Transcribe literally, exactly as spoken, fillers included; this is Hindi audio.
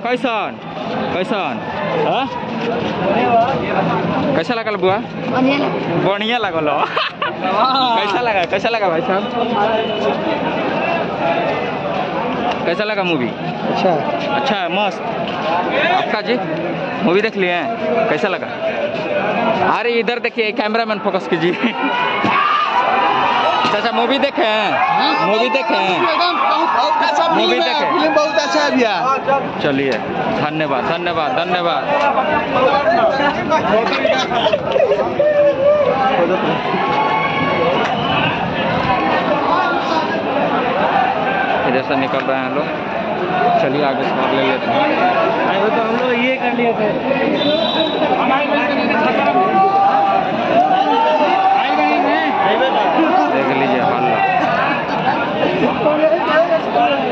कैसन कैसन हाँ कैसा लगा बुआ? बढ़िया लगल। कैसा लगा कैसा लगा भाई साहब? कैसा लगा मूवी? अच्छा अच्छा है, मस्त। आपका जी मूवी देख लिए हैं, कैसा लगा? अरे इधर देखिए, कैमरामैन फोकस कीजिए। चाचा मूवी देखे हैं? मूवी देखे हैं? मूवी देखे? फिल्म बहुत अच्छा है भैया। चलिए धन्यवाद धन्यवाद धन्यवाद। इधर से निकल रहे हैं लोग, चलिए आगे सवाल ले लेते हैं। तो हम लोग ये कर लिए थे। देख लीजिए हल्ला।